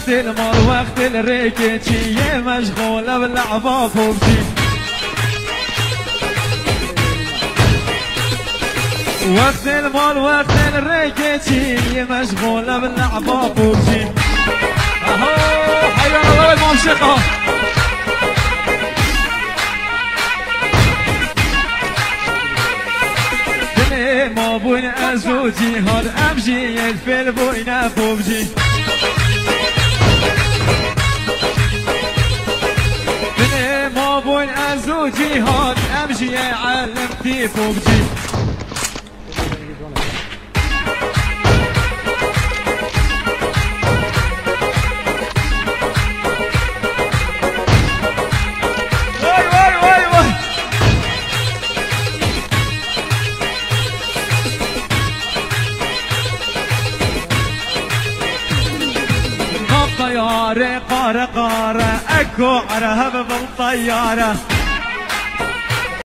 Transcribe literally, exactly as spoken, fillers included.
وقت المال وقت الريكتشي مشغولة باللعبة بوبجي. وقت المال وقت الريكتشي مشغولة باللعبة بوبجي. اهو حيا الله الامام شيخه. ما بون ازوجي هاد امجي الفيل بوينا بوبجي. ما بون ازوجي هاد امجي علمتي بوبجي. طيارة قارة قارة اكو عرهب بالطيارة.